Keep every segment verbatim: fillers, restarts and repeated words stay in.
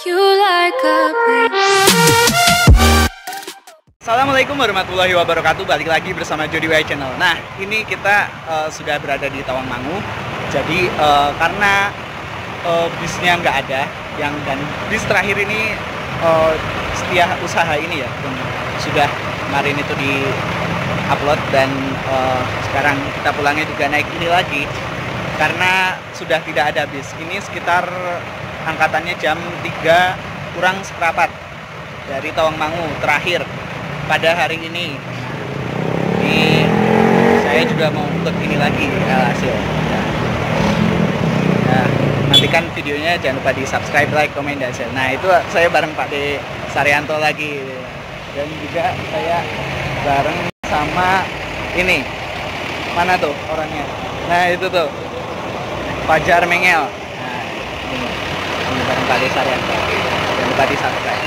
you like a breeze. Assalamualaikum warahmatullahi wabarakatuh. Balik lagi bersama Jody W I Channel. Nah, ini kita uh, sudah berada di Tawangmangu. Jadi uh, karena uh, bisnya nggak ada, yang dan bis terakhir ini uh, setia usaha ini ya, yang sudah kemarin itu di upload dan uh, sekarang kita pulangnya juga naik ini lagi karena sudah tidak ada bis. Ini sekitar angkatannya jam tiga kurang seperempat dari Tawangmangu terakhir pada hari ini. Ini saya juga mau ikut ini lagi ya, hasil. Ya. Nah, nantikan videonya, jangan lupa di subscribe, like, komen, dan share. Nah, itu saya bareng Pak D Saryanto lagi, dan juga saya bareng sama ini, mana tuh orangnya? Nah, itu tuh Fajar Mengel. Nah, ini, ini bareng Pak D Saryanto. Jangan lupa di subscribe.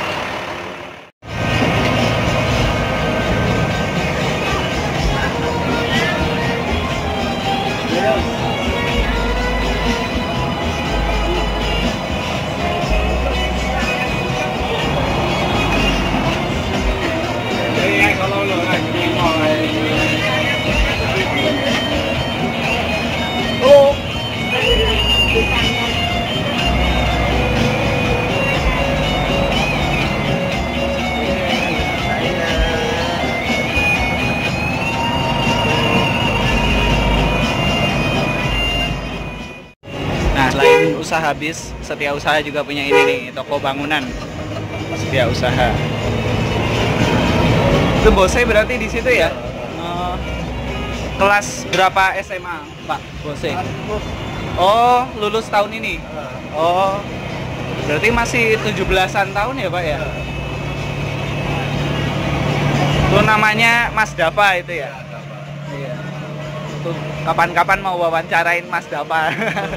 Nah, selain usaha bis, Setia Usaha juga punya ini nih, toko bangunan Setia Usaha. Itu bosnya berarti di situ ya? Uh, kelas berapa S M A, Pak bosnya? Oh, lulus tahun ini? Oh, berarti masih tujuh belasan tahun ya, Pak ya? Itu namanya Mas Dava itu ya? Iya. Tuh, kapan-kapan mau wawancarain Mas Dava.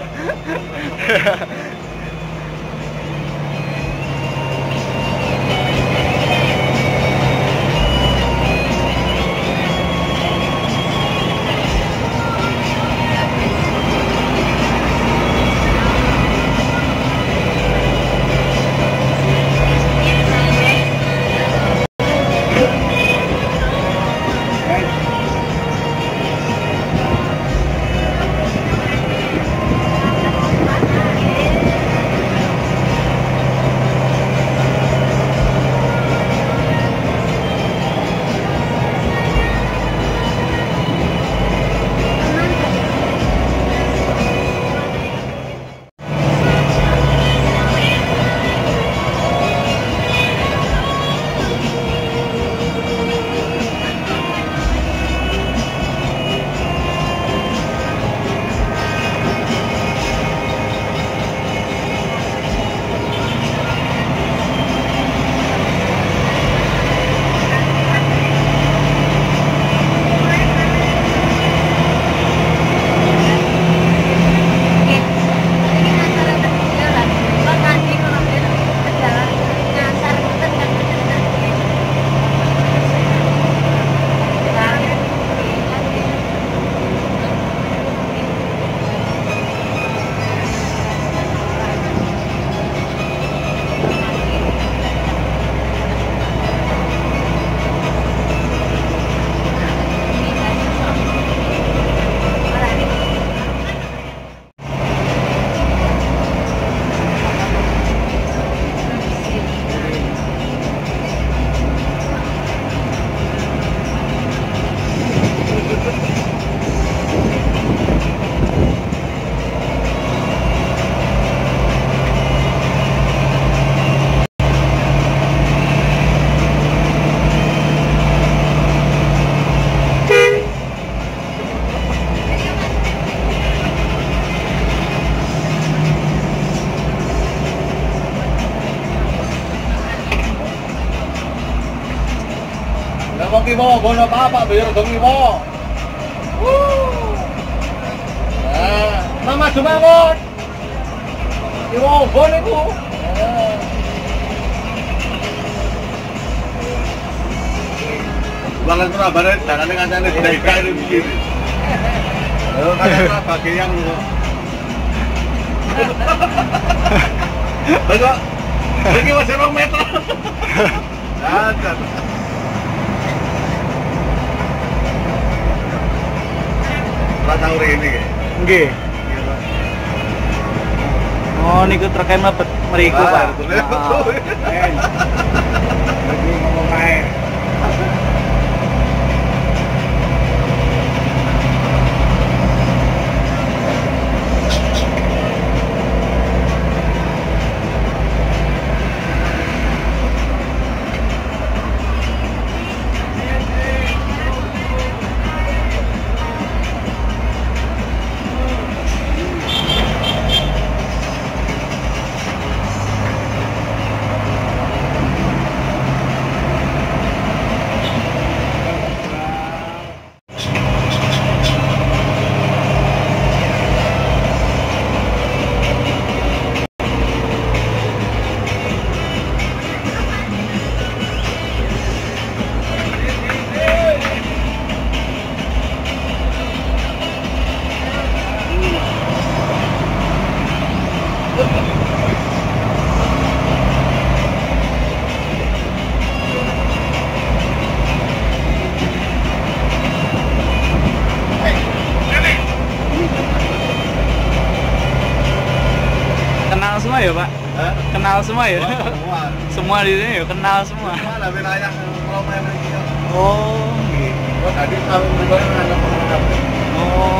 Kibo, bono apa biar dong Kibo. Nah, mama semangat. Kibo, bono itu. Banget pernah baret, jangan dengan jangan dari kiri begini. Lalu kadang bagi yang Bapak Ini masih rong meter. Dadan. Ora tau rene iki. Nggih. Oh, niku truk e mlebet mriku, Ah, Pak. betul. Heeh. Eh. Lagi ngomong ae. Kenal semua ya, Pak? Hah? Kenal semua ya? Oh, semua. Semua di sini ya kenal semua. Mana wilayah kalau main iki. Oh, nggih. Oh, tadi kalau pribadi ada pengalaman. Oh.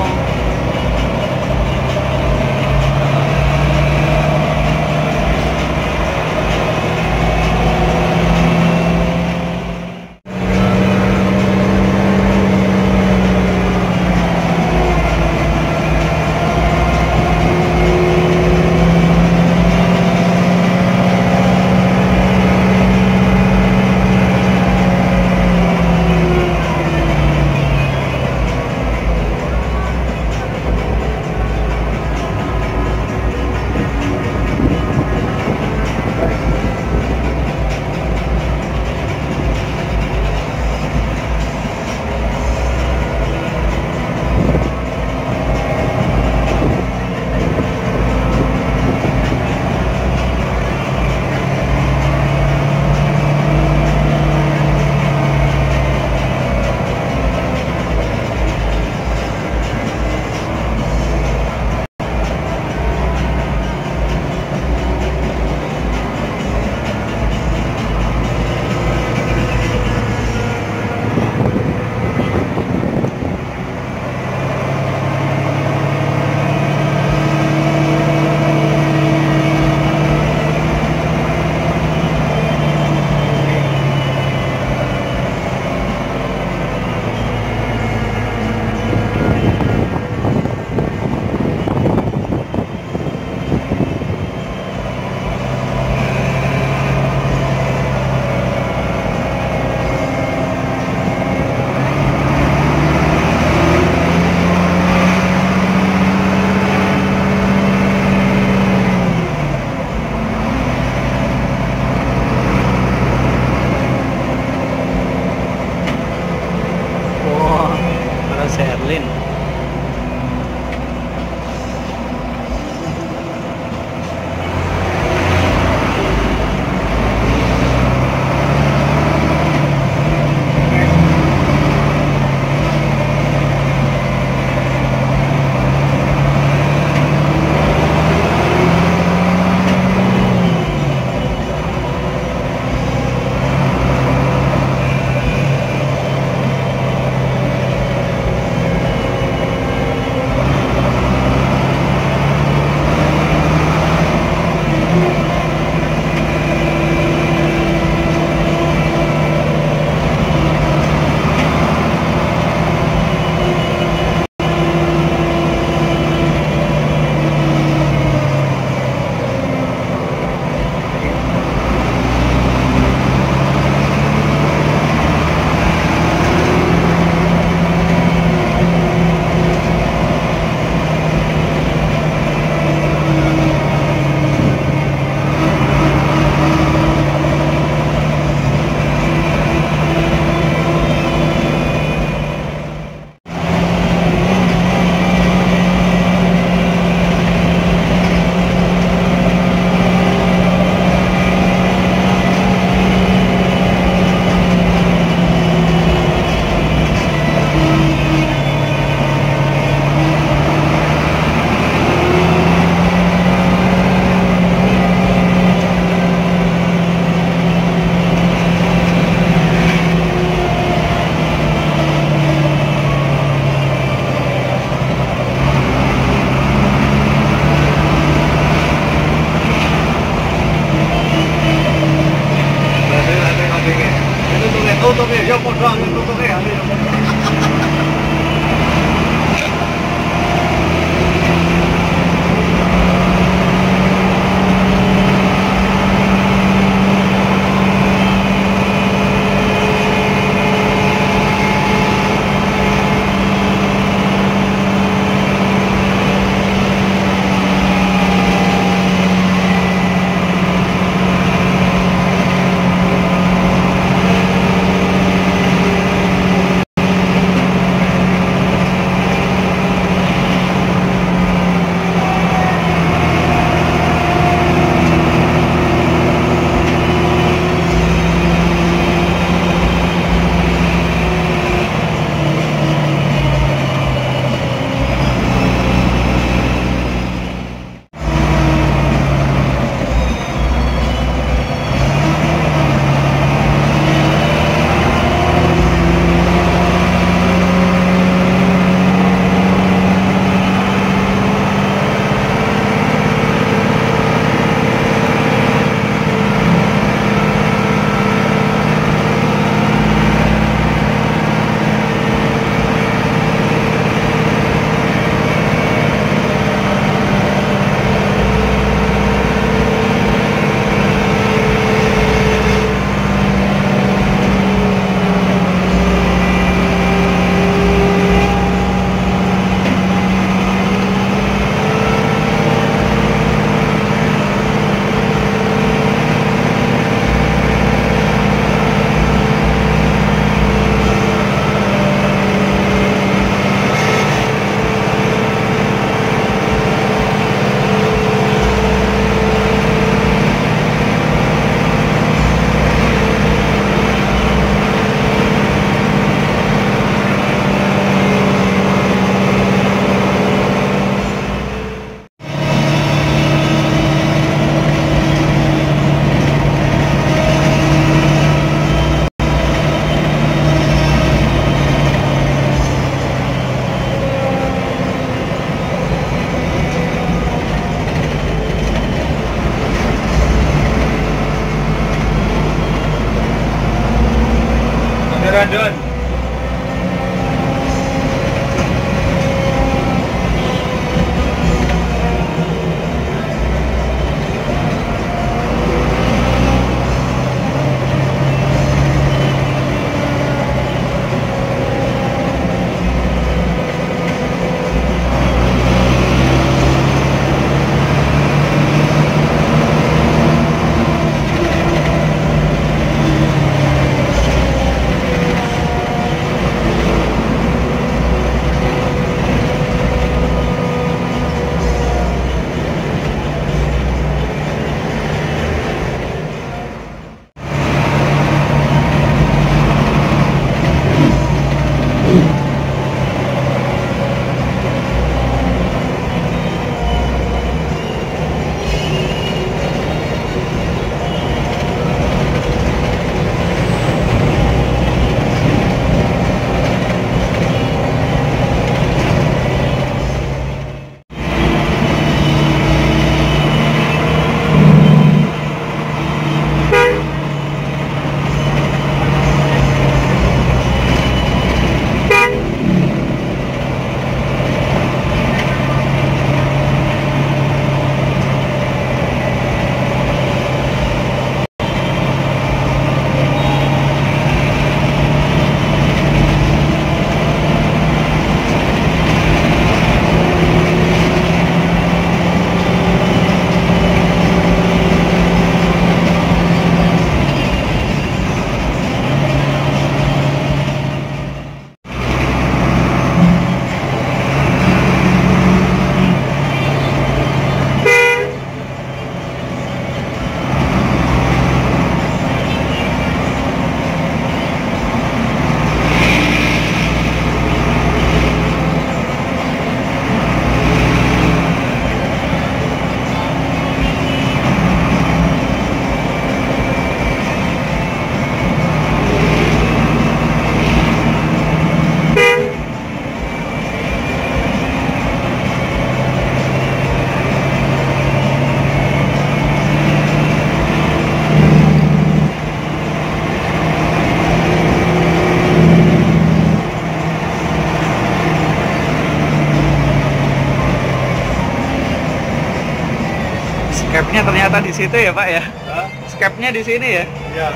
Skepnya ternyata di situ ya Pak ya? Hah? Skepnya di sini ya? Iya.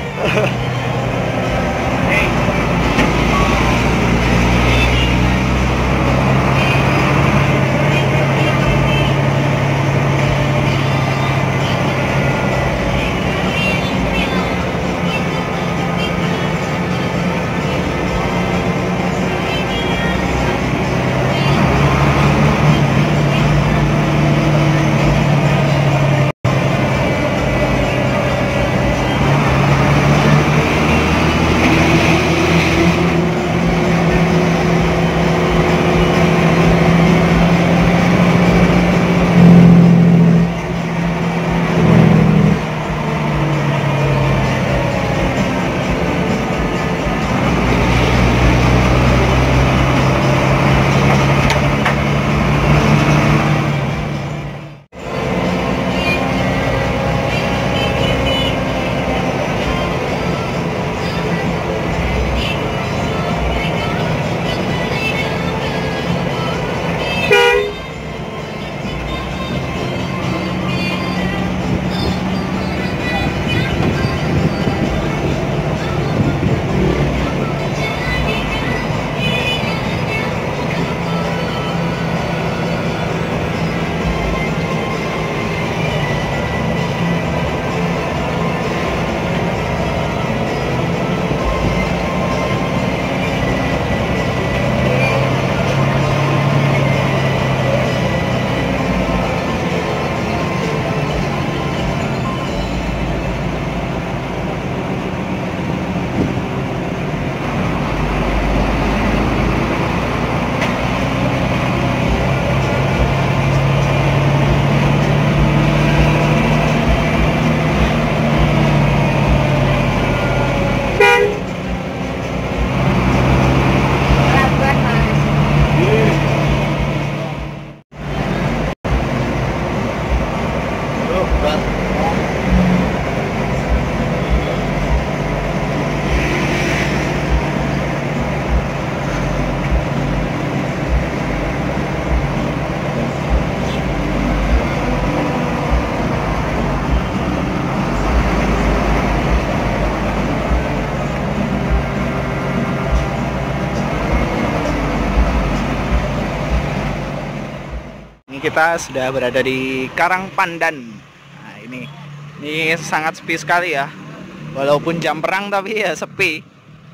Kita sudah berada di Karangpandan. Nah, ini ini sangat sepi sekali ya. Walaupun jam perang tapi ya sepi.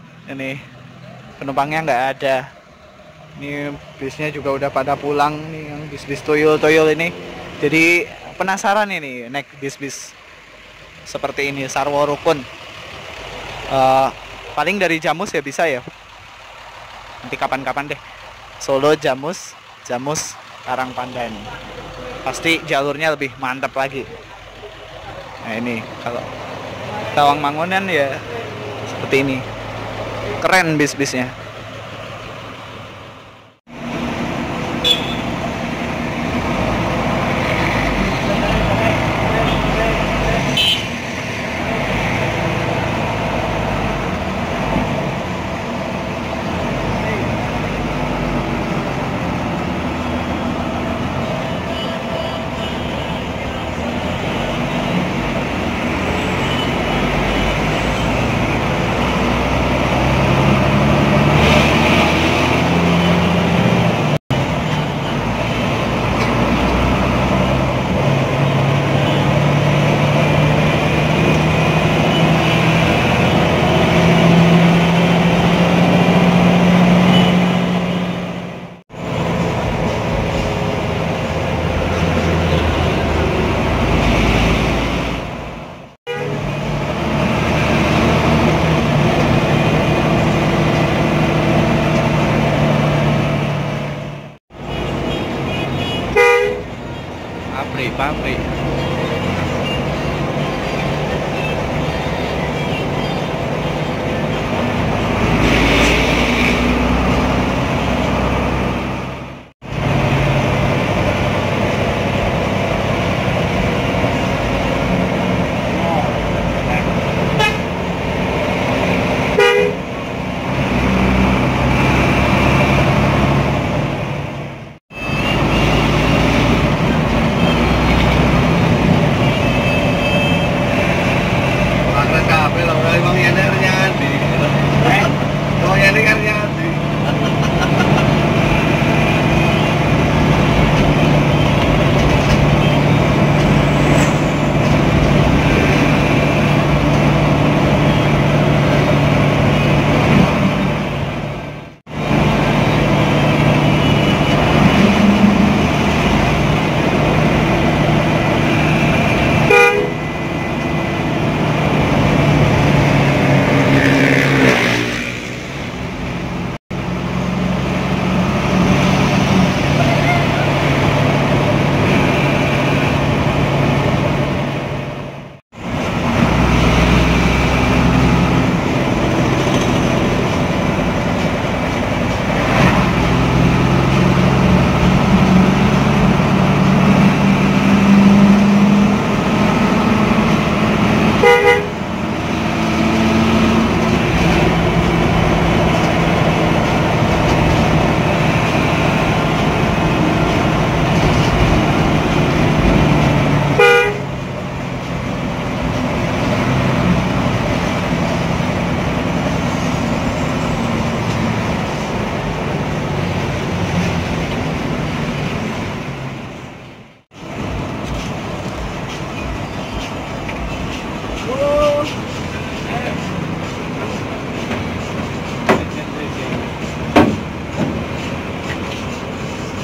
Ini penumpangnya nggak ada. Ini bisnya juga udah pada pulang nih, yang bis-bis toyol-toyol ini. Jadi penasaran ini naik bis-bis seperti ini, Sarwo Rukun. Uh, paling dari Jamus ya bisa ya. Nanti kapan-kapan deh. Solo Jamus, Jamus Karangpandan. Pasti jalurnya lebih mantap lagi. Nah ini kalau Tawangmangunan ya seperti ini. Keren bis-bisnya. Pabrik.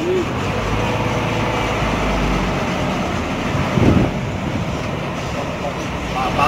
Apa?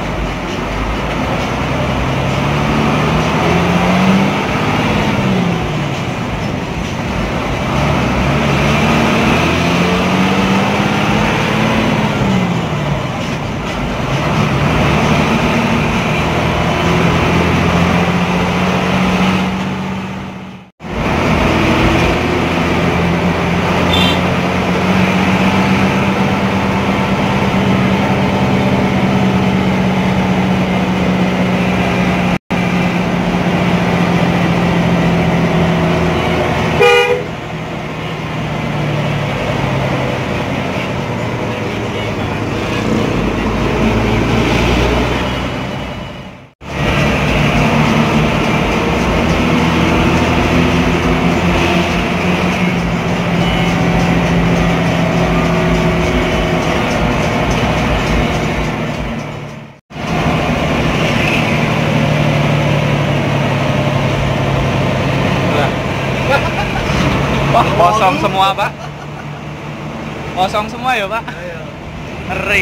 Wah, kosong semua, Pak. Kosong semua ya, Pak. Ngeri.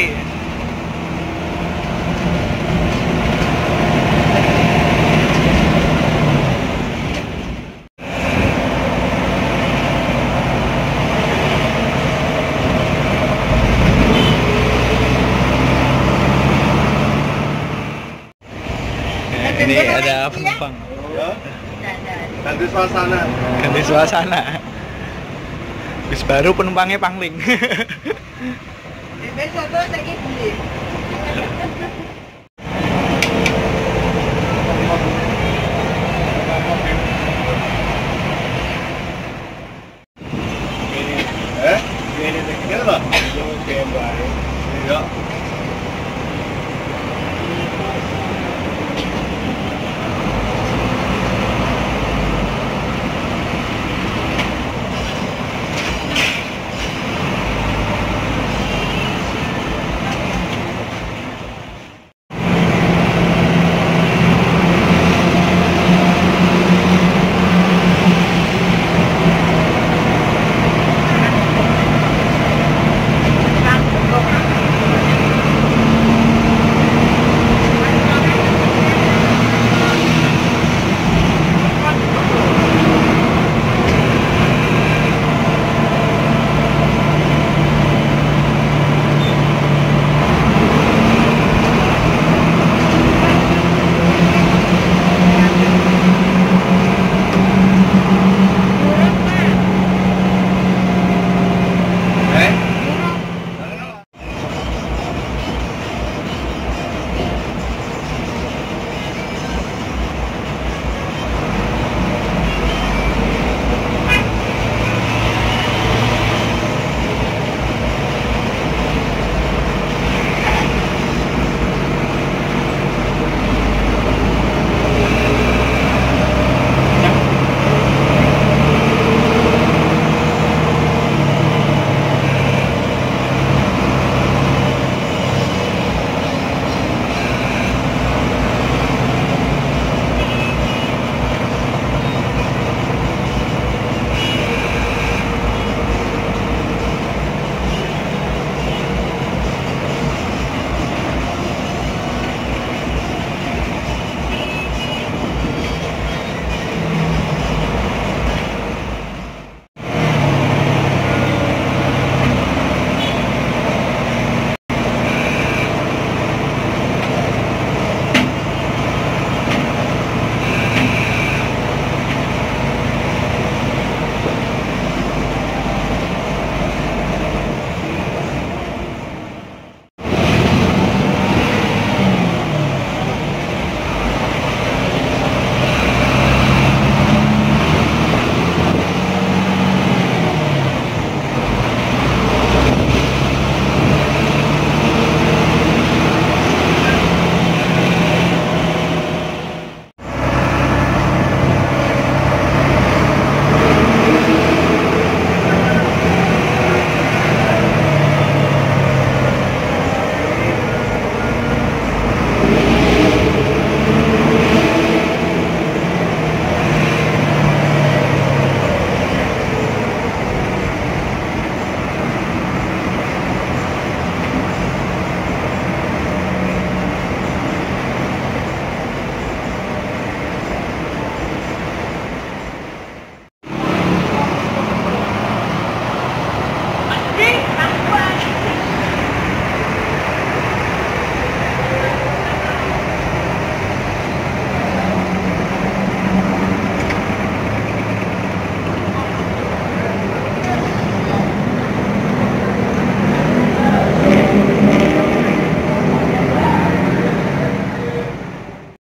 Ini ada penumpang. Ganti suasana. Ganti suasana. Bis baru penumpangnya pangling. Besok tuh lagi beli. Eh? Ini lah. Iya.